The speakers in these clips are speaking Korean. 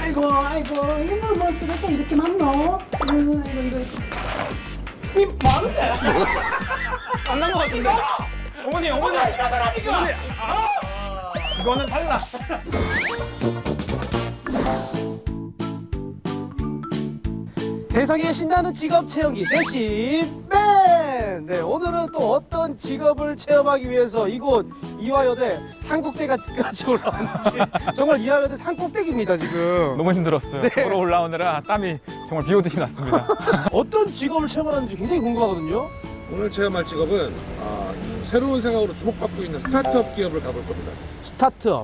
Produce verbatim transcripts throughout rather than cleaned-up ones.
아이고 아이고 이거 뭐 쓰레기 이렇게 많노? 아이고 아이고 이 뭐하는데? 안 난 것 같은데? 어머니 어머니 어머니 아, 이거는 달라. 세상에 신나는 직업 체험기 대시맨! 네, 오늘은 또 어떤 직업을 체험하기 위해서 이곳 이화여대 산꼭대기까지 올라왔는지 정말 이화여대 산꼭대기입니다 지금. 너무 힘들었어요. 네. 걸어 올라오느라 땀이 정말 비 오듯이 났습니다. 어떤 직업을 체험하는지 굉장히 궁금하거든요. 오늘 체험할 직업은 아, 새로운 생각으로 주목받고 있는 스타트업 기업을 가볼 겁니다. 스타트업.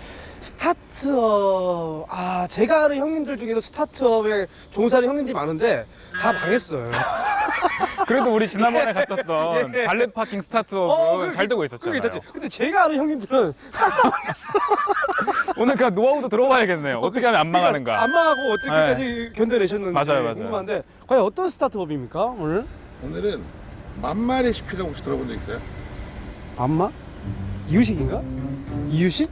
스타트업. 아, 제가 아는 형님들 중에도 스타트업에 종사하는 형님들이 많은데 다 망했어요. 그래도 우리 지난번에 갔었던 예. 발렛 파킹 스타트업은 어, 그게- 잘 되고 있었잖아요. 그게 있었지. 근데 제가 아는 형님들은 싹 다 망했어. 오늘 그냥 노하우도 들어봐야겠네요. 어떻게 하면 안 망하는가. 그러니까 안 망하고 어떻게까지 견뎌내셨는지 맞아요, 맞아요. 궁금한데 과연 어떤 스타트업입니까 오늘? 오늘은 맘마레시피라고 혹시 들어본 적 있어요? 안마? 이유식인가? 이유식?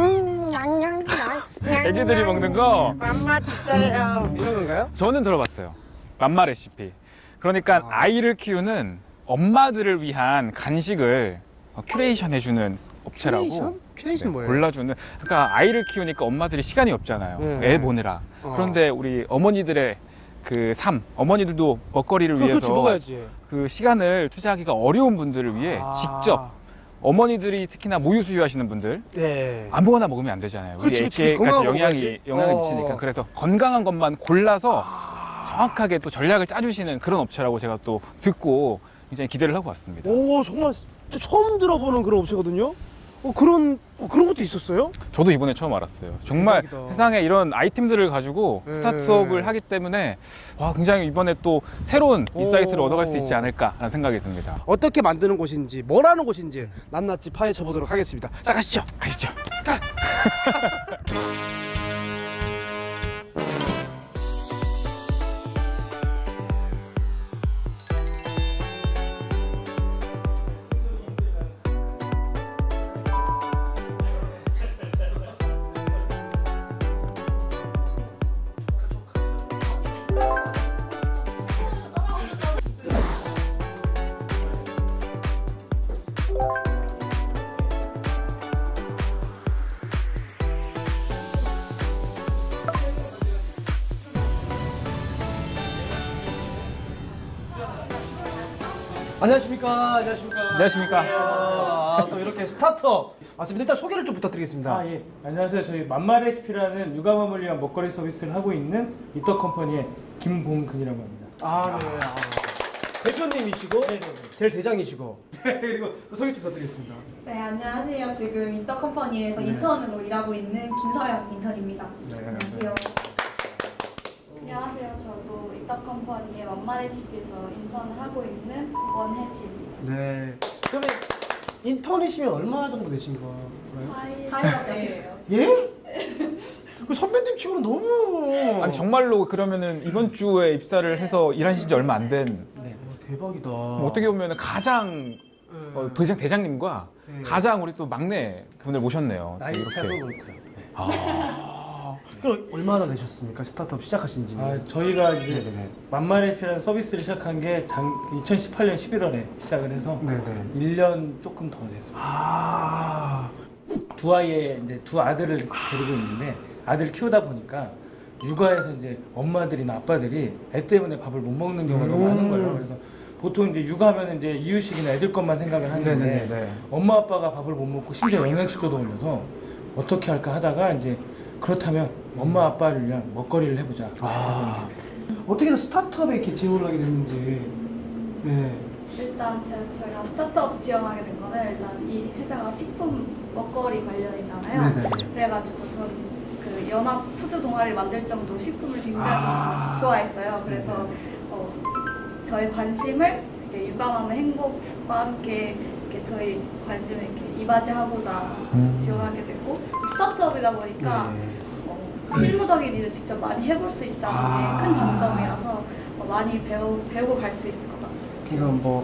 애기들이 먹는 거 안마 주세요. 이런 건가요? 저는 들어봤어요. 맘마 레시피. 그러니까 아. 아이를 키우는 엄마들을 위한 간식을 큐레이션 해주는 업체라고. 큐레이션? 큐레이션 네, 뭐예요? 골라주는. 그러니까 아이를 키우니까 엄마들이 시간이 없잖아요. 네. 애 보느라. 어. 그런데 우리 어머니들의 그 삶, 어머니들도 먹거리를 그렇지, 위해서 먹어야지. 그 시간을 투자하기가 어려운 분들을 위해 아. 직접 어머니들이 특히나 모유 수유하시는 분들 네. 아무거나 먹으면 안 되잖아요. 그렇지, 우리 그렇지. 애기까지 건강한 거 영향이 먹어야지. 영향을 어. 미치니까. 그래서 건강한 것만 골라서 아. 정확하게 또 전략을 짜주시는 그런 업체라고 제가 또 듣고 굉장히 기대를 하고 왔습니다. 오, 정말 진짜 처음 들어보는 그런 업체거든요. 어, 그런 어, 그런 것도 있었어요? 저도 이번에 처음 알았어요. 정말 대박이다. 세상에 이런 아이템들을 가지고 네. 스타트업을 하기 때문에 와, 굉장히 이번에 또 새로운 인사이트를 오. 얻어갈 수 있지 않을까라는 생각이 듭니다. 어떻게 만드는 곳인지, 뭘 하는 곳인지 낱낱이 파헤쳐 보도록 하겠습니다. 자, 가시죠. 가시죠. 안녕하십니까. 안녕하십니까. 안녕하십니까. 아, 또 이렇게 스타트업 맞습니다. 일단 소개를 좀 부탁드리겠습니다. 아, 예. 안녕하세요. 저희 맘마레시피라는 육아맘을 위한 먹거리 서비스를 하고 있는 이떡컴퍼니의 김봉근이라고 합니다. 아, 네. 아. 대표님이시고 제일 대장이시고 그리고 소개 좀 부탁드리겠습니다. 네, 안녕하세요. 지금 인터컴퍼니에서 네. 인턴으로 일하고 있는 김서영 인턴입니다. 네. 안녕하세요. 안녕하세요. 저도 이떡컴퍼니의 맘마레시피에서 인턴을 하고 있는 원혜지입니다. 네. 그러면 인턴이시면 얼마 정도 되신 거예요? 사일 사일밖에 안 됐어요. 예? 그 선배님 치고는 너무 아니 정말로 그러면은 이번 주에 입사를 해서 일하신 지 얼마 안 된 네. 와, 대박이다. 뭐 어떻게 보면 가장 어, 대장, 대장님과 네. 가장 우리 또 막내 분을 모셨네요. 나이 또 차도 그렇고요. 아, 그럼 얼마나 되셨습니까? 스타트업 시작하신 지? 아, 저희가 이제 네네네. 맘마레시피라는 서비스를 시작한 게 장, 이천십팔 년 십일월에 시작을 해서 네네. 일 년 조금 더 됐습니다. 아, 두 아이의 이제 두 아들을 데리고 있는데 아들 키우다 보니까 육아에서 이제 엄마들이나 아빠들이 애 때문에 밥을 못 먹는 경우가 너무 음. 많은 거예요. 그래서 보통 이제 육아하면 이제 이유식이나 애들 것만 생각을 하는데 네네네. 엄마 아빠가 밥을 못 먹고 심지어 영양실조도 올려서 어떻게 할까 하다가 이제 그렇다면 엄마 아빠를 위한 먹거리를 해보자. 아. 어떻게 해서 스타트업에 이렇게 지원을 하게 됐는지. 네. 일단 제, 저희가 스타트업 지원하게 된 거는 일단 이 회사가 식품 먹거리 관련이잖아요. 네네. 그래가지고 전 그 연합 푸드 동아리를 만들 정도로 식품을 굉장히 아. 좋아했어요. 그래서 어, 저희 관심을 이렇게 육아맘의 행복과 함께 이렇게 저희 관심을 이렇게 이바지하고자 음. 지원하게 됐고 또 스타트업이다 보니까 네. 어, 실무적인 일을 직접 많이 해볼 수 있다는 아. 게 큰 장점이라서 어, 많이 배우, 배우고 갈 수 있을 것 같아서 지금 뭐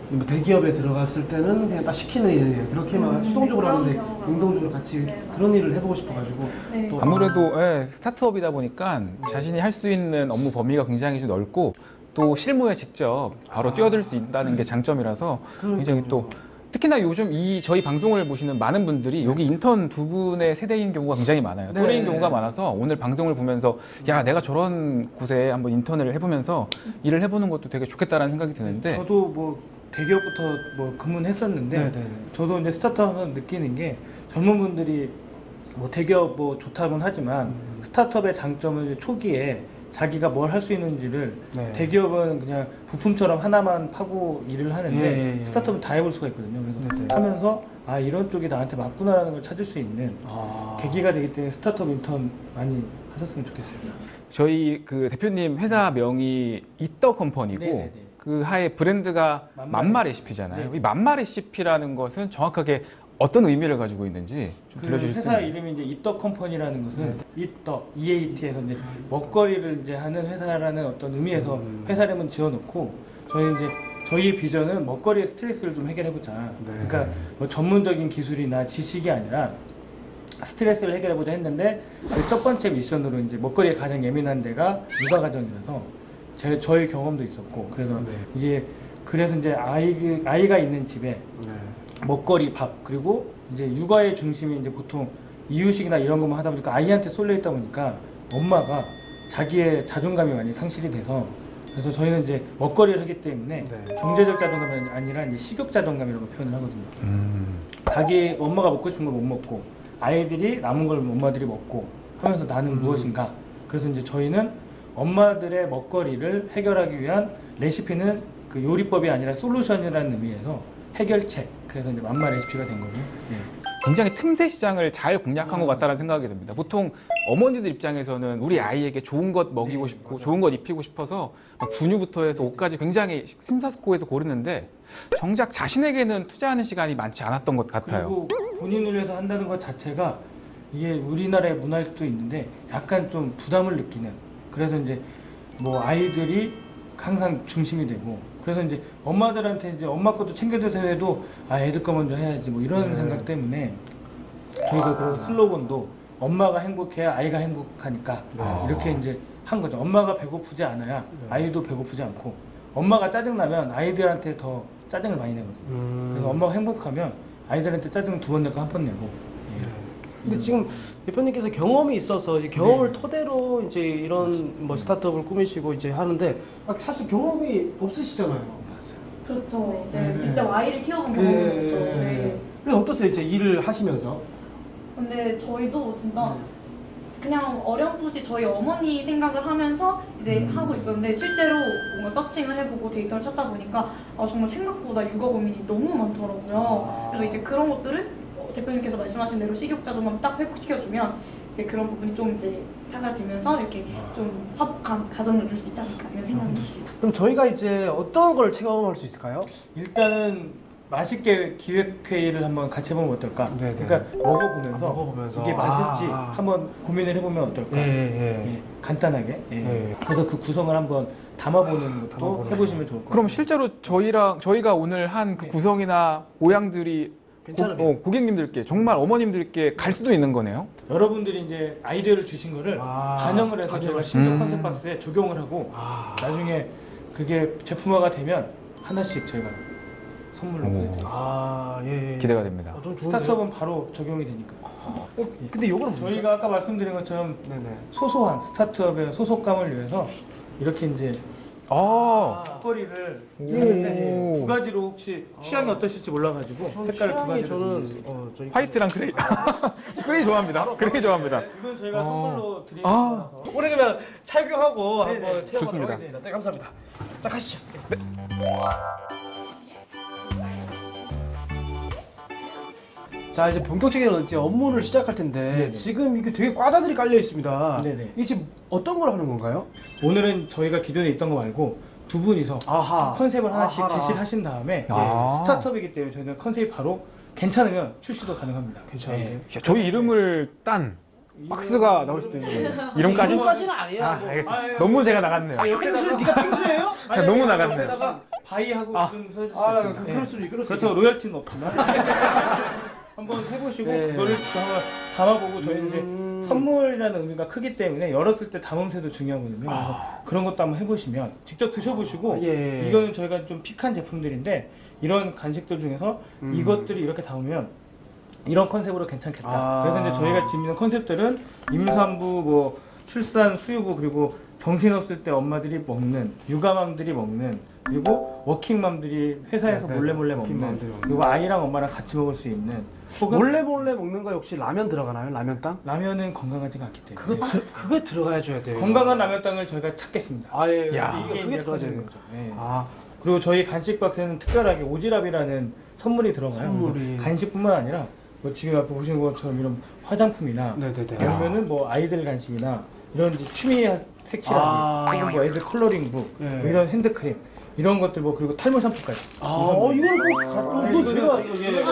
뭐 대기업에 들어갔을 때는 그냥 딱 시키는 일 그렇게만 음, 수동적으로 그런 하는데 경우가 능동적으로 같이 네, 그런 일을 해보고 싶어가지고 네. 또 아무래도 예, 스타트업이다 보니까 자신이 할 수 있는 업무 범위가 굉장히 좀 넓고 또 실무에 직접 바로 뛰어들 수 있다는 게 장점이라서 굉장히 또 특히나 요즘 이 저희 방송을 보시는 많은 분들이 여기 인턴 두 분의 세대인 경우가 굉장히 많아요. 네. 또래인 경우가 많아서 오늘 방송을 보면서 야 내가 저런 곳에 한번 인턴을 해보면서 일을 해보는 것도 되게 좋겠다라는 생각이 드는데 저도 뭐 대기업부터 뭐 근무는 했었는데 네네네. 저도 이제 스타트업은 느끼는 게 젊은 분들이 뭐 대기업 뭐 좋다곤 하지만 음. 스타트업의 장점은 이제 초기에 자기가 뭘 할 수 있는지를 네. 대기업은 그냥 부품처럼 하나만 파고 일을 하는데 예, 예, 예. 스타트업은 다 해볼 수가 있거든요. 그래서 네네. 하면서 아 이런 쪽이 나한테 맞구나라는 걸 찾을 수 있는 아. 계기가 되기 때문에 스타트업 인턴 많이 하셨으면 좋겠어요. 저희 그 대표님 회사 명이 이떡 컴퍼니고 네네네. 그 하에 브랜드가 맘마 맘마 레시피잖아요. 네. 이 맘마 레시피라는 것은 정확하게 어떤 의미를 가지고 있는지 좀 그 들려주실 수 회사 있나요? 이름이 이제 이떡 컴퍼니라는 것은 네. 이떡 이에이티에서 이제 먹거리를 이제 하는 회사라는 어떤 의미에서 음. 회사 이름은 지어놓고 저희 이제 저희의 비전은 먹거리의 스트레스를 좀 해결해보자. 네. 그러니까 뭐 전문적인 기술이나 지식이 아니라 스트레스를 해결해보자 했는데 그 첫 번째 미션으로 이제 먹거리에 가장 예민한 데가 육아 가정이라서 제 저희 경험도 있었고 그래서 네. 이게 그래서 이제 아이 아이가 있는 집에 네. 먹거리, 밥 그리고 이제 육아의 중심이 이제 보통 이유식이나 이런 것만 하다 보니까 아이한테 쏠려 있다 보니까 엄마가 자기의 자존감이 많이 상실이 돼서 그래서 저희는 이제 먹거리를 하기 때문에 네. 경제적 자존감이 아니라 이제 식욕 자존감이라고 표현을 하거든요. 음. 자기 엄마가 먹고 싶은 걸 못 먹고 아이들이 남은 걸 엄마들이 먹고 하면서 나는 무엇인가. 그래서 이제 저희는 엄마들의 먹거리를 해결하기 위한 레시피는 그 요리법이 아니라 솔루션이라는 의미에서 해결책. 그래서 이제 맘마 레시피가 된 거고요. 예. 굉장히 틈새 시장을 잘 공략한 것 같다는 생각이 듭니다. 보통 어머니들 입장에서는 우리 아이에게 좋은 것 먹이고 네, 싶고 맞아요. 좋은 것 입히고 싶어서 막 분유부터 해서 옷까지 굉장히 심사숙고해서 고르는데 정작 자신에게는 투자하는 시간이 많지 않았던 것 같아요. 그리고 본인을 위해서 한다는 것 자체가 이게 우리나라의 문화일 수도 있는데 약간 좀 부담을 느끼는 그래서 이제 뭐 아이들이 항상 중심이 되고 그래서 이제 엄마들한테 이제 엄마 것도 챙겨드세요 해도 아 애들 거 먼저 해야지 뭐 이런 네. 생각 때문에 저희가 그래서 슬로건도 엄마가 행복해야 아이가 행복하니까 네. 이렇게 이제 한 거죠. 엄마가 배고프지 않아야 네. 아이도 배고프지 않고 엄마가 짜증나면 아이들한테 더 짜증을 많이 내거든요. 음. 그래서 엄마가 행복하면 아이들한테 짜증 두 번 내고 한 번 내고. 예. 근데 지금 대표님께서 경험이 있어서 이 경험을 토대로 이제 이런 뭐 스타트업을 꾸미시고 이제 하는데 아, 사실 경험이 없으시잖아요. 그렇죠. 네. 네. 직접 아이를 키워본 네. 경험이 없죠. 네. 그래서 어떠세요? 이제 일을 하시면서? 근데 저희도 진짜 네. 그냥 어렴풋이 저희 어머니 생각을 하면서 이제 음. 하고 있었는데 실제로 뭔가 서칭을 해보고 데이터를 찾다 보니까 아, 정말 생각보다 육아 고민이 너무 많더라고요. 아. 그래서 이제 그런 것들을 어, 대표님께서 말씀하신 대로 식욕 자존감 딱 회복시켜주면 이제 그런 부분이 좀 이제 사라지면서 이렇게 좀 화목한 가정을 이룰 수 있지 않을까 이런 생각이 들어요. 그럼 저희가 이제 어떤 걸 체험할 수 있을까요? 일단은 맛있게 기획회의를 한번 같이 해보면 어떨까? 네네. 그러니까 먹어보면서, 아, 먹어보면서. 이게 맛일지 아. 한번 고민을 해보면 어떨까? 예, 예. 예, 간단하게. 예. 예. 그래서 그 구성을 한번 담아보는 것도 담아보는 해보시면 좋을 것 같아요. 그럼 실제로 저희랑 저희가 오늘 한 그 네. 구성이나 모양들이 괜찮으면. 고, 어, 고객님들께 정말 어머님들께 갈 수도 있는 거네요. 여러분들이 이제 아이디어를 주신 거를 아, 반영을 해서 반영을. 저희가 신종 음. 컨셉 박스에 적용을 하고 아, 나중에 그게 제품화가 되면 하나씩 저희가 선물로 오. 보내드릴게요. 아, 예, 예. 기대가 됩니다. 어, 좀 좋은데요? 스타트업은 바로 적용이 되니까. 근데 이거는 저희가 아까 말씀드린 것처럼 네네. 소소한 스타트업의 소속감을 위해서 이렇게 이제 아, 먹거리를 오. 하는데 두 가지로 혹시 취향이 어떠실지 몰라가지고 저는 색깔을 두 취향이 가지로 저는 준비했어요. 어, 저희 화이트랑 그레이. 그레이 좋아합니다. 그레이 좋아합니다. 네, 이건 저희가 어. 선물로 드리는 아. 거라서 오늘 그러면 착용하고 네네. 한번 체험하도록 좋습니다. 하겠습니다. 네, 감사합니다. 자, 가시죠. 자, 이제 본격적인 이제 업무를 시작할 텐데 네네. 지금 이게 되게 과자들이 깔려 있습니다. 네네. 이게 지금 어떤 걸 하는 건가요? 오늘은 저희가 기존에 있던 거 말고 두 분이서 아하. 컨셉을 하나씩 아하라. 제시를 하신 다음에 아. 스타트업이기 때문에 저희는 컨셉이 바로 괜찮으면 출시도 가능합니다. 괜찮은데? 네. 야, 저희 이름을 딴 박스가 나올 수도 있는 거예요. 이름까지? 이름까지는 아니에요. 아, 뭐. 알겠습니다. 아, 예. 너무 제가 나갔네요. 펭수, 네가 펭수예요? 제가 너무 나갔네요. 옆에다가 바이하고 아. 좀 써줄 수 아, 있습니다. 그, 예. 그럴 수 있, 그럴 수 그렇다고 있. 로열티는 없지만 한번 해보시고 네. 그거를 한번 담아보고 저희는 음. 이제 선물이라는 의미가 크기 때문에 열었을 때 담음새도 중요하거든요. 그래서 그런 것도 한번 해보시면 직접 드셔보시고 예. 이거는 저희가 좀 픽한 제품들인데 이런 간식들 중에서 음. 이것들이 이렇게 담으면 이런 컨셉으로 괜찮겠다. 아. 그래서 이제 저희가 지금 있는 컨셉들은 임산부, 뭐 출산, 수유부 그리고 정신없을 때 엄마들이 먹는, 육아맘들이 먹는, 그리고 워킹맘들이 회사에서 네, 네. 몰래 몰래 먹는, 워킹맘들이 먹는. 그리고 아이랑 엄마랑 같이 먹을 수 있는. 혹은 몰래 몰래 먹는 거 역시 라면 들어가나요? 라면땅? 라면은 건강하지가 않기 때문에 그거 드, 그거 들어가야 줘야 돼요. 건강한 라면땅을 저희가 찾겠습니다. 아예 야. 이게 그게 들어가야 되는 거죠. 네. 아 그리고 저희 간식 박스에는 특별하게 오지랖이라는 선물이 들어가요. 선물이. 간식뿐만 아니라 뭐 지금 앞에 보시는 것처럼 이런 화장품이나 네네네. 아니면은 뭐 아이들 간식이나 이런 이제 취미 색칠하기 아. 혹은 뭐 애들 컬러링북 네. 뭐 이런 핸드크림 이런 것들 뭐 그리고 탈모 샴푸까지. 아, 어, 이건 꼭 갖고 이거 제가 이거 예.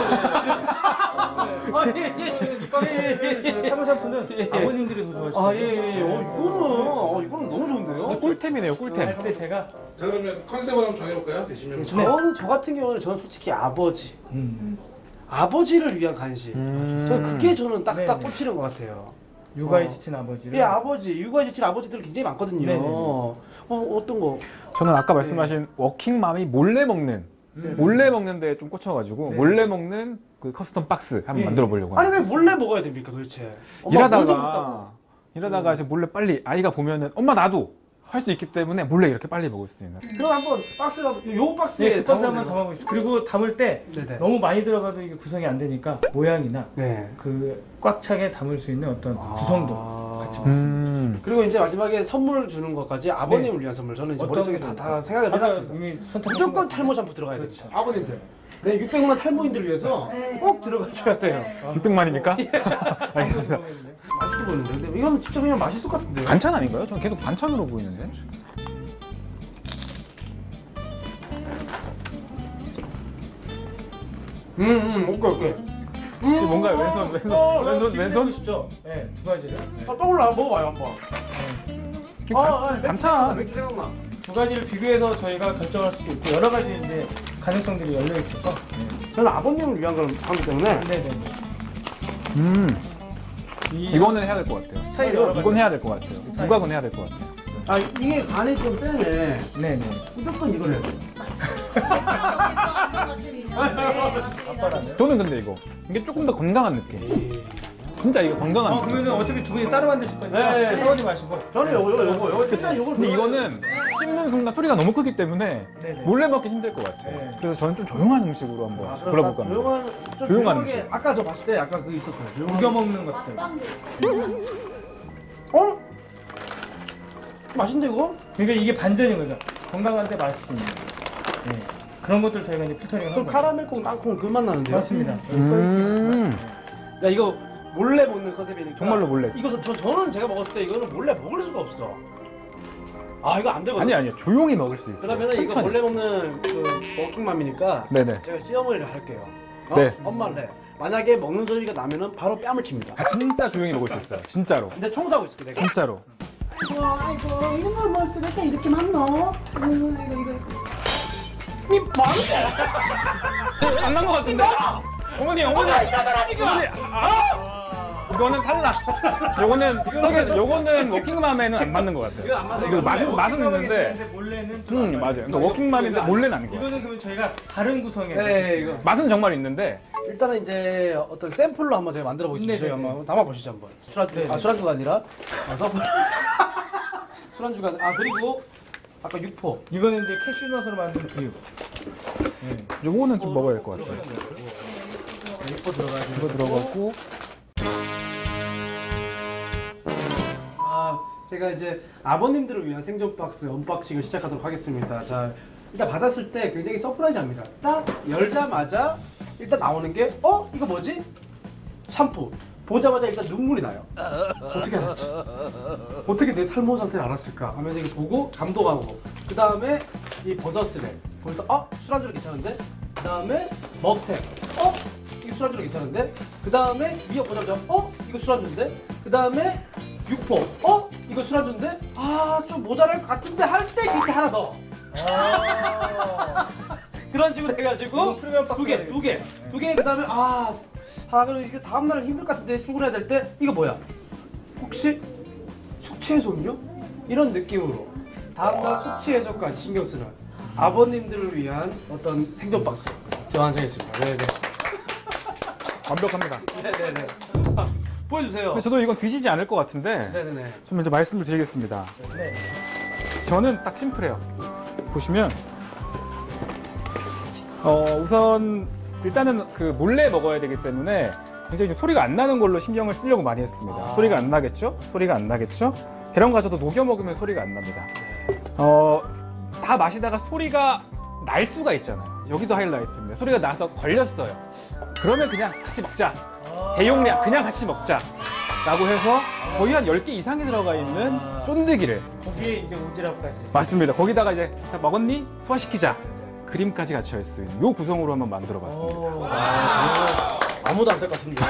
아, 예, 예. 예, 예, 예. 탈모 샴푸는 아버님들이 더 좋아하시죠. 아, 예, 예, 예. 어, 이거는, 어, 이거는 너무 좋은데요? 진짜 꿀템이네요, 꿀템. 할때 제가 자 그러면 컨셉을 한번 정해볼까요? 대신면 저는, 저 같은 경우는 저는 솔직히 아버지. 음, 아버지를 위한 간식. 음. 저는 그게 저는 딱, 딱 네네. 꽂히는 것 같아요. 육아에 어. 지친 아버지를 예, 아버지. 육아에 지친 아버지들 굉장히 많거든요. 네네네. 어, 어떤 거? 저는 아까 말씀하신 워킹맘이 몰래 먹는, 네. 몰래 먹는데 좀 꽂혀가지고 네. 몰래 먹는 그 커스텀 박스 한번 예. 만들어 보려고 아니, 왜 합니다. 몰래 먹어야 됩니까, 도대체? 엄마 먼저 먹었다고. 일하다가 일하다가 이제 몰래 빨리 아이가 보면은 엄마 나도 할 수 있기 때문에 몰래 이렇게 빨리 먹을 수 있는. 그럼 한번 박스가, 요, 요 박스에. 네, 그 박스 한번 담아보세요. 담아보겠습니다. 그리고 담을 때 네네. 너무 많이 들어가도 이게 구성이 안 되니까 모양이나 네. 그 꽉 차게 담을 수 있는 어떤 아. 구성도 같이 보시면 음. 그리고 이제 마지막에 선물 주는 것까지 아버님을 위한 선물 저는 이제 어떤 머릿속에 게 다, 좋을까요? 다 생각을 아까 해놨습니다. 이미 선택하신 무조건 거- 탈모 샴푸 들어가야 그렇죠. 됩니다. 아버님들. 네, 육백만 탈모인들 위해서 네. 꼭 들어가줘야 돼요. 육백만입니까? 알겠습니다. 맛있게 보이는데. 근데 이거는 진짜 그냥 맛있을 것 같은데요. 반찬 아닌가요? 저는 계속 반찬으로 보이는데. 음, 음, 오케이, 오케이. 이게 뭔가요? 왼손, 왼손, 어, 왼손, 왼손. 보시죠. 네, 두 가지를. 네. 아, 떠올라. 먹어봐요, 한번. 아, 아, 맥주 반찬. 생각나, 맥주 생각나. 두 가지를 비교해서 저희가 결정할 수도 있고 여러 가지 이제 가능성들이 열려 있어서. 네. 저는 아버님을 위한 걸 하기 때문에. 네, 네. 음. 이 이거는 해야 될 것 같아요. 스타일이 여러 가지. 이건 해야 될 것 같아요. 부각은 해야 될 것 같아요. 아, 이게 간이 좀 세네. 네, 네. 무조건 이걸 해야 돼. 아빠라는. 저는 근데 이거 이게 조금 더 건강한 느낌. 진짜 이거 건강한 어, 느낌. 그러면은 어차피 두 분이 따로 만드실 거니까 네, 네. 싸우지 마시고. 저는 요거, 요거, 요거. 요거 일단 요걸. 근데 들어가야 이거는 씹는 순간 소리가 너무 크기 때문에 네네. 몰래 먹기 힘들 것 같아요. 네. 그래서 저는 좀 조용한 음식으로 한번 아, 골라볼까 합니다. 조용한, 좀 조용한 조용하게, 음식. 아까 저 봤을 때 약간 그게 있었어요. 조용한 우겨 먹는 것들. 빵도 어? 맛있는데 이거? 그러니까 이게 반전인 거죠. 건강한데 맛있는. 네. 그런 것들 저희가 이제 필터링 그 한 거죠. 카라멜콩 땅콩 그 맛 나는데요? 맞습니다. 음. 야 이거 몰래 먹는 컨셉이니까 정말로 몰래. 이거 저, 저는 제가 먹었을 때 이거는 몰래 먹을 수가 없어. 아 이거 안 되거든. 아니 아니요 조용히 먹을 수 있어요. 그러면은 이거 천천히. 몰래 먹는 그 워킹맘이니까 네네. 제가 시어머니를 할게요. 어? 네. 엄마를 해. 만약에 먹는 소리가 나면은 바로 뺨을 칩니다. 아, 진짜 조용히 먹을 수 있어요. 진짜로. 근데 청소하고 있을게 내가. 진짜로. 아이고 아이고 이런 걸 뭐 쓰니까 이렇게 많노? 음, 이거 이거. 니 뭐하는데? 안 난 것 같은데? 어머니 어머니 이러더라 지금. 어머니, 아! 이거는 탈락. 요거는 떡에 요거는 워킹맘에는 안 맞는 것 같아요. 이거 안 맞아. 이거 맛은 맛은 있는데. 몰래는 좀 안 음 맞아요. 맞아요. 그러니까 워킹맘인데 몰래 나는 거예요. 이거는 그러면 저희가 다른 구성에 네 이거. 맛은 정말 있는데 일단은 이제 어떤 샘플로 한번 제가 만들어 보겠습니다. 저희 네네네. 한번 담아 보시죠 한번. 술안주 네네. 아 술안주가 아니라 아, 샘플. 술안주가 아 그리고 아까 육포. 이거는 이제 캐슈넛으로 만든 두유. 네. 요거는 좀 먹어야 될 것 같아요. 육포 들어가야 돼. 이거 들어가고 아 제가 이제 아버님들을 위한 생존 박스 언박싱을 시작하도록 하겠습니다. 자 일단 받았을 때 굉장히 서프라이즈합니다. 딱 열자마자 일단 나오는 게 어 이거 뭐지? 샴푸. 보자마자 일단 눈물이 나요. 어떻게 알았지? 어떻게 내 탈모 상태를 알았을까? 하면서 이거 보고 감동하고 그 다음에 이 버섯을 해. 거기서 어? 술안주로 괜찮은데? 그 다음에 먹태. 어? 이거 술안주로 괜찮은데? 그 다음에 미역 보자마자 어? 이거 술안주인데? 그 다음에 육포. 어? 이거 술안주인데? 아 좀 모자랄 것 같은데 할 때 밑에 하나 더. 아 그런 식으로 해가지고 프리미엄 두 개, 박스가 두 개, 두 개. 그다음에 아, 아 그럼 이거 다음 날 힘들 것 같은데 출근해야 될 때 이거 뭐야? 혹시 숙취 해소음료? 이런 느낌으로 다음 날 숙취 해소까지 신경 쓰는 아버님들을 위한 어떤 생존 박스 제가 완성했습니다. 네네. 완벽합니다. 네네네. 보여주세요. 근데 저도 이건 드시지 않을 것 같은데 네네네. 좀 먼저 말씀을 드리겠습니다. 네. 저는 딱 심플해요. 보시면 어, 우선 일단은 그 몰래 먹어야 되기 때문에 굉장히 좀 소리가 안 나는 걸로 신경을 쓰려고 많이 했습니다. 아. 소리가 안 나겠죠? 소리가 안 나겠죠? 계란 과자도 녹여 먹으면 소리가 안 납니다. 어, 다 마시다가 소리가 날 수가 있잖아요. 여기서 하이라이트입니다. 소리가 나서 걸렸어요. 그러면 그냥 같이 먹자. 대용량 그냥 같이 먹자. 라고 해서 거의 한 열 개 이상이 들어가 있는 쫀득이를 거기에 이제 오지랖까지. 맞습니다. 거기다가 이제 다 먹었니? 소화시키자. 그림까지 같이 있어요. 요 구성으로 한번 만들어 봤습니다. 오, 아, 아무도 안 쓸 것 같은데.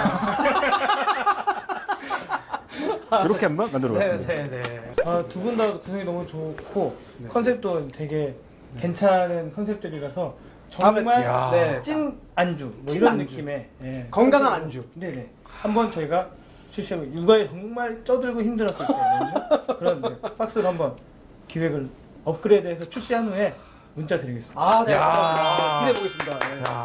이렇게 한번 만들어 봤습니다. 네네네. 아, 두 분 다 구성이 너무 좋고 컨셉도 되게 괜찮은 컨셉들이라서 정말 야. 네. 찐 안주 뭐 찐 이런 안주. 느낌의 예. 건강한 안주. 네네. 한번 저희가 실시하고 육아에 정말 쪄들고 힘들었을 때 그런 네, 박스를 한번 기획을 업그레이드해서 출시한 후에 문자 드리겠습니다. 아, 네. 야. 기대해 보겠습니다. 네. 야.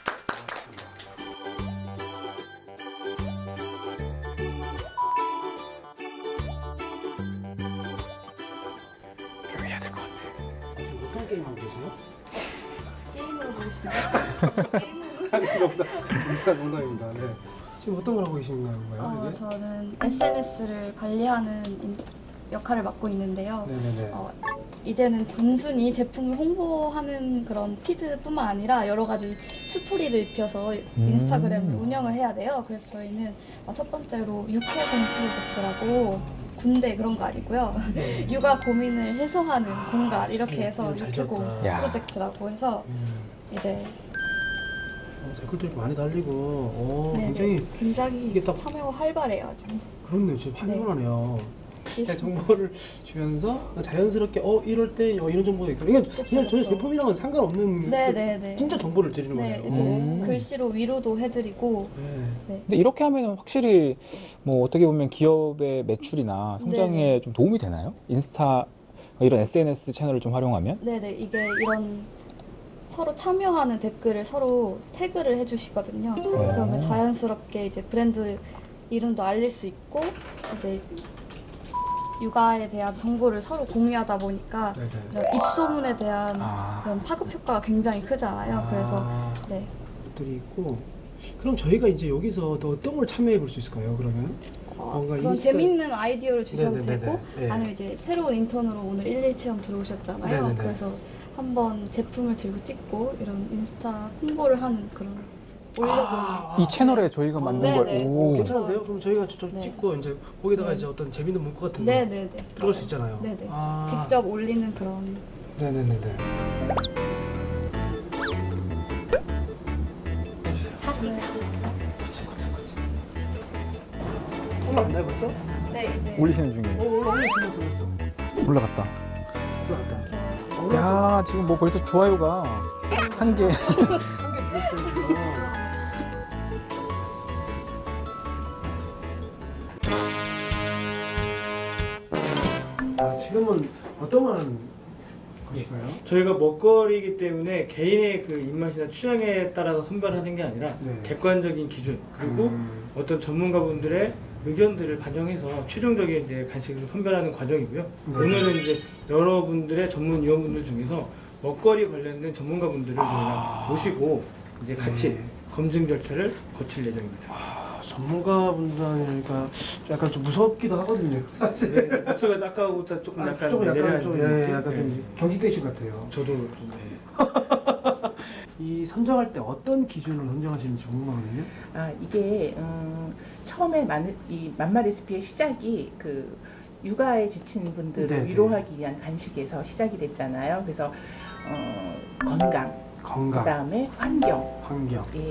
조용히 해야 될 것 같아. 지금 어떤 게임 하고 계세요? 게임으로 보시나요? 아니, 농담, 농담, 농담입니다. 네. 지금 어떤 걸 하고 계시는 건가요? 어, 이게? 저는 에스엔에스를 관리하는 인- 역할을 맡고 있는데요. 네네네. 어, 이제는 단순히 제품을 홍보하는 그런 피드뿐만 아니라 여러 가지 스토리를 입혀서 인스타그램을 운영을 해야 돼요. 그래서 저희는 어, 첫 번째로 육해공 프로젝트라고 군대 그런 거 아니고요. 육아 고민을 해소하는 공간 이렇게 해서 잘 육해공 지었다. 야. 프로젝트라고 해서 음. 이제 어, 댓글도 이렇게 많이 달리고, 오, 네네. 굉장히 굉장히 이게 딱- 참여가 활발해요 지금. 그렇네요. 지금 활발하네요. 이- 네, 정보를 주면서 자연스럽게 어 이럴 때 어, 이런 정보가 있고 이건 그냥 저희 그쵸. 제품이랑은 상관없는 네네네. 진짜 정보를 드리는 네, 거네요. 이제 음. 글씨로 위로도 해드리고 네. 근데 이렇게 하면 확실히 뭐 어떻게 보면 기업의 매출이나 성장에 네네. 좀 도움이 되나요? 인스타 이런 에스엔에스 채널을 좀 활용하면? 네네 이게 이런 서로 참여하는 댓글을 서로 태그를 해주시거든요. 그러면 자연스럽게 이제 브랜드 이름도 알릴 수 있고 이제 육아에 대한 정보를 서로 공유하다 보니까 네네. 이런 입소문에 대한 아. 그런 파급 효과가 굉장히 크잖아요. 그래서 아, 네. 것들이 있고 그럼 저희가 이제 여기서 또 어떤 걸 참여해 볼 수 있을까요? 그러면 어, 뭔가 그런 인스타- 재밌는 아이디어를 주셔도 네네네네. 되고 예. 아니면 이제 새로운 인턴으로 오늘 일일 체험 들어오셨잖아요. 네네네. 그래서 한번 제품을 들고 찍고 이런 인스타 홍보를 하는 그런 올려보는 아, 이 채널에 저희가 만든 네네. 걸 어, 오. 괜찮은데요? 그럼 저희가 좀 네. 찍고 이제 거기다가 네. 이제 어떤 재밌는 문구 같은 거 네네네 들어올 수 있잖아요. 네네 아, 직접 올리는 그런 네네네네. 하시는 올라갔나요 벌써? 네 이제 올리시는 어, 중이에요. 올라 올라갔어 올라갔어. 올라갔다. 올라갔다. 야, 지금 뭐 벌써 좋아요가 한 개. 아, 지금은 어떤 걸 하는 것인가요? 저희가 먹거리이기 때문에 개인의 그 입맛이나 취향에 따라서 선별하는 게 아니라 네. 객관적인 기준 그리고 음. 어떤 전문가분들의 의견들을 반영해서 최종적인 이제 간식을 선별하는 과정이고요. 네. 오늘은 이제 여러분들의 전문 위원분들 중에서 먹거리 관련된 전문가분들을 저희가 모시고 이제 같이 네. 검증 절차를 거칠 예정입니다. 아, 전문가분들이니까 약간 좀 무섭기도 하거든요. 사실. 네, 목소리가 아까보다 조금 아, 약간 조금 약간 내려앉은 좀, 예, 느낌? 약간 네. 좀 경직되신 것 같아요. 저도 좀 네. 이 선정할 때 어떤 기준으로 선정하시는지 궁금하거든요. 아 이게 음, 처음에 마늘, 이 맘마 레시피의 시작이 그 육아에 지친 분들을 네네. 위로하기 위한 간식에서 시작이 됐잖아요. 그래서 어, 건강, 건강, 그다음에 환경, 환경. 예,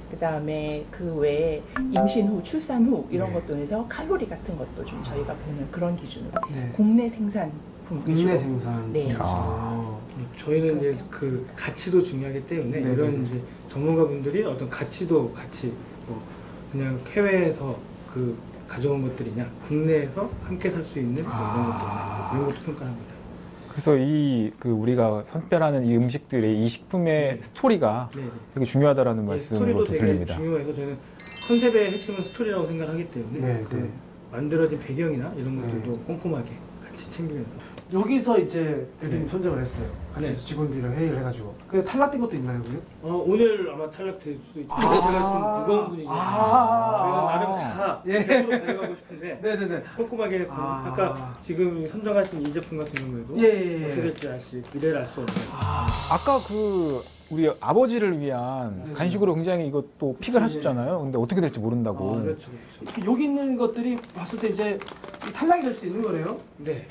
그 다음에 그 외에 임신 후, 출산 후 이런 네. 것도 해서 칼로리 같은 것도 좀 저희가 보는 그런 기준으로 네. 국내 생산품 위주로. 국내 생산. 네. 아. 저희는 이제 그렇게 하고 그 있습니다. 가치도 중요하기 때문에 네네. 이런 이제 전문가분들이 어떤 가치도 같이 뭐 그냥 해외에서 그 가져온 것들이냐 국내에서 함께 살 수 있는 뭐 이런 것들이냐 이런 것도 평가합니다. 그래서 이 그 우리가 선별하는 이 음식들의 이 식품의 네. 스토리가 네, 네. 되게 중요하다라는 예, 말씀으로 스토리도 좀 되게 들립니다. 중요해서 저는 컨셉의 핵심은 스토리라고 생각하기 때문에 네, 그 네. 만들어진 배경이나 이런 것들도 네. 꼼꼼하게 같이 챙기면서 여기서 이제 대표님 네. 선정을 했어요. 같이 네. 직원들이랑 회의를 해가지고. 근데 탈락된 것도 있나요, 그냥? 어, 오늘 아마 탈락될 수도 있죠. 아. 근데 제가 좀 무거운 분위기 아. 저희는 나름 다 예. 세트로 데려가고 싶은데 네네네. 꼼꼼하게 그 아. 아까 지금 선정하신 이 제품 같은 경우에도 예, 예, 예. 어떻게 될지 알수 미래를 알 수 없는 아까 그 우리 아버지를 위한 네. 간식으로 굉장히 이것도 픽을 하셨잖아요. 근데 어떻게 될지 모른다고. 아, 그렇죠, 그렇죠. 여기 있는 것들이 봤을 때 이제 탈락이 될 수도 있는 거네요. 네.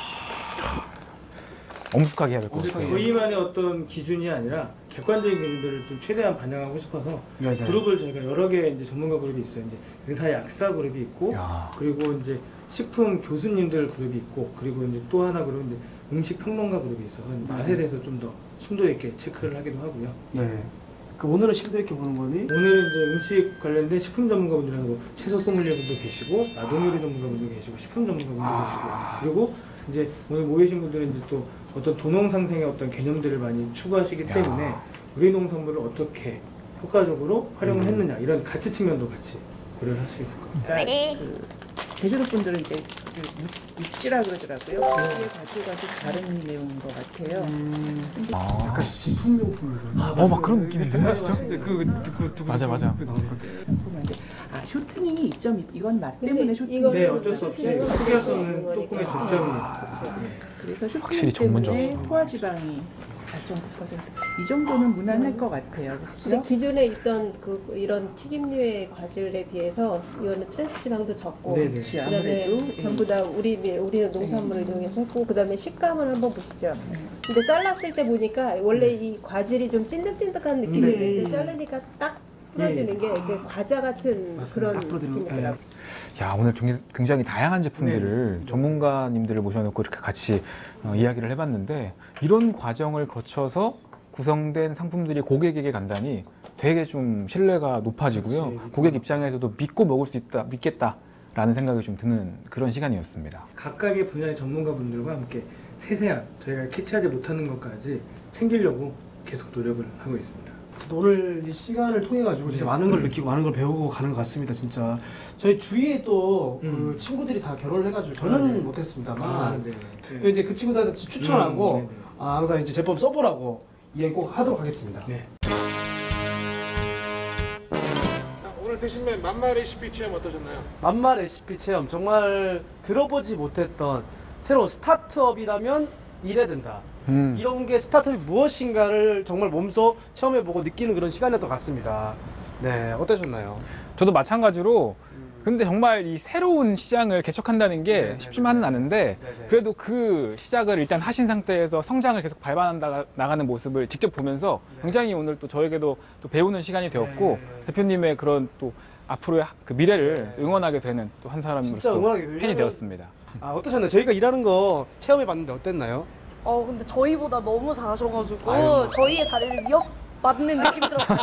엄숙하게 해야 될 것 엄숙하게. 같아요. 저희만의 어떤 기준이 아니라 객관적인 기준들을 좀 최대한 반영하고 싶어서 네네. 그룹을 저희가 여러 개 이제 전문가 그룹이 있어요. 이제 의사 약사 그룹이 있고 야. 그리고 이제 식품 교수님들 그룹이 있고 그리고 이제 또 하나 그룹은 이제 음식 평론가 그룹이 있어서 맛에 대해서 좀 더 심도 있게 체크를 하기도 하고요. 네. 그 오늘은 심도 있게 보는 거니? 오늘은 이제 음식 관련된 식품 전문가분들하고 뭐 채소 소믈리에분도 계시고 나동 요리 전문가분도 계시고 식품 전문가분도 아. 계시고 그리고 이제 오늘 모이신 분들은 이제 또 어떤 도농상생의 어떤 개념들을 많이 추구하시기 야. 때문에 우리 농산물을 어떻게 효과적으로 활용을 음. 했느냐 이런 가치 측면도 같이 고려를 하시게 될 겁니다. 그러니까 그 제주도 분들은 이제 그 육- 육지라 그러더라고요. 거기에 가지가 좀 다른 내용인 것 같아요. 아. 약간 식품용품을. 어, 막 그런 느낌인데, 진짜? 그, 그, 그, 그, 맞아, 맞아. 그 나오는 거. 보면 아 쇼트닝이 이 점 이건 맛 때문에 쇼트닝. 네, 어쩔 수 없이 포기할 수 없는 조금의 장점이 그래서 쇼트닝 확실히 때문에 전문적이시다. 포화 지방이 사 점 구 퍼센트 이 정도는 무난할 것 같아요. 근데 그렇죠? 기존에 있던 그 이런 튀김류의 과질에 비해서 이거는 트랜스 지방도 적고 네네. 그렇지, 그다음에 아무래도 예. 전부 다 우리 우리는 농산물을 이용해서 했고 그다음에 식감을 한번 보시죠. 근데 잘랐을 때 보니까 원래 이 과질이 좀 찐득찐득한 느낌이 예, 있는데 예. 자르니까 딱 부러지는 게 그 과자 같은 그런 딱 부러지는 거. 느낌이더라고요. 야, 오늘 좀- 굉장히 다양한 제품들을 전문가님들을 모셔놓고 이렇게 같이 어, 이야기를 해봤는데 이런 과정을 거쳐서 구성된 상품들이 고객에게 간다니 되게 좀 신뢰가 높아지고요. 그렇지. 고객 입장에서도 믿고 먹을 수 있다, 믿겠다라는 생각이 좀 드는 그런 시간이었습니다. 각각의 분야의 전문가분들과 함께 세세한 저희가 캐치하지 못하는 것까지 챙기려고 계속 노력을 하고 있습니다. 오늘 이 시간을 통해 가지고 진짜 많은 걸 느끼고 많은 걸 배우고 가는 것 같습니다. 진짜 저희 주위에 또 그 음. 친구들이 다 결혼을 해가지고 저는 아, 네. 못했습니다만 아, 네. 또 이제 그 친구들한테 추천하고 음, 네네. 아, 항상 이제 제품 써보라고 이야기 꼭 하도록 하겠습니다. 네. 오늘 드신 맨 만마 레시피 체험 어떠셨나요? 만마 레시피 체험 정말 들어보지 못했던 새로운 스타트업이라면 이래야 된다. 음. 이런 게 스타트업이 무엇인가를 정말 몸소 체험해보고 느끼는 그런 시간이었던 것 같습니다. 네, 어떠셨나요? 저도 마찬가지로 근데 정말 이 새로운 시장을 개척한다는 게 네네. 쉽지만은 않은데 네네. 그래도 그 시작을 일단 하신 상태에서 성장을 계속 밟아 나가는 모습을 직접 보면서 굉장히 오늘 또 저에게도 또 배우는 시간이 되었고 네. 대표님의 그런 또 앞으로의 그 미래를 응원하게 되는 또 한 진짜 사람으로서 응원하게 팬이 왜냐면- 되었습니다. 아, 어떠셨나요? 저희가 일하는 거 체험해봤는데 어땠나요? 어 근데 저희보다 너무 잘하셔가지고 아유. 저희의 자리를 위협받는 느낌이 들었어요.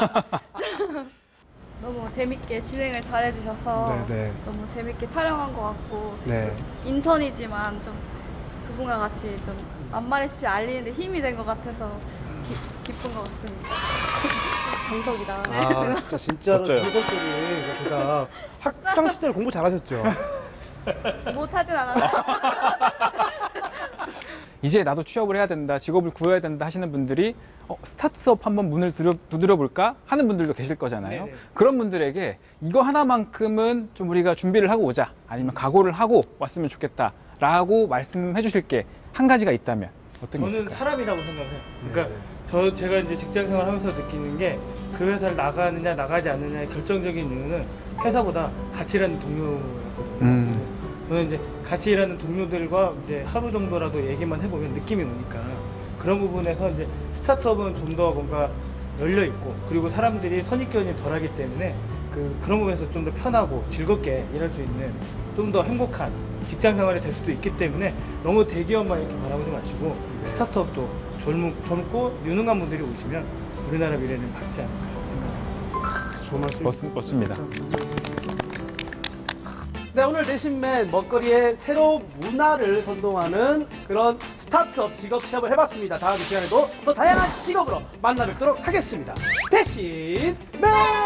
너무 재밌게 진행을 잘해주셔서 네, 네. 너무 재밌게 촬영한 것 같고 네. 인턴이지만 좀 두 분과 같이 좀 만마 레시피 알리는데 힘이 된 것 같아서 기, 기쁜 것 같습니다. 정석이다. 아, 진짜 진짜로 멋져요. 정석적인 대답. 학창 시절 공부 잘하셨죠? 못하진 않았어요. 이제 나도 취업을 해야 된다, 직업을 구해야 된다 하시는 분들이 어, 스타트업 한번 문을 두드려, 두드려 볼까 하는 분들도 계실 거잖아요. 네네. 그런 분들에게 이거 하나만큼은 좀 우리가 준비를 하고 오자, 아니면 각오를 하고 왔으면 좋겠다라고 말씀해 주실 게 한 가지가 있다면 어떤 게 저는 있을까요? 사람이라고 생각해요. 그러니까 네. 저 제가 이제 직장 생활하면서 느끼는 게 그 회사를 나가느냐 나가지 않느냐의 결정적인 이유는 회사보다 같이 일하는 동료였거든요. 음. 저는 이제 같이 일하는 동료들과 이제 하루 정도라도 얘기만 해보면 느낌이 오니까 그런 부분에서 이제 스타트업은 좀 더 뭔가 열려 있고 그리고 사람들이 선입견이 덜하기 때문에 그 그런 부분에서 좀 더 편하고 즐겁게 일할 수 있는 좀 더 행복한 직장 생활이 될 수도 있기 때문에 너무 대기업만 이렇게 바라보지 마시고 스타트업도 젊고, 젊고 유능한 분들이 오시면 우리나라 미래는 밝지 않을까. 좋은 말씀. 멋, 멋집니다. 네, 오늘 내신맨 먹거리의 새로운 문화를 선동하는 그런 스타트업 직업 체험을 해봤습니다. 다음 시간에도 더 다양한 직업으로 만나 뵙도록 하겠습니다. 대신맨!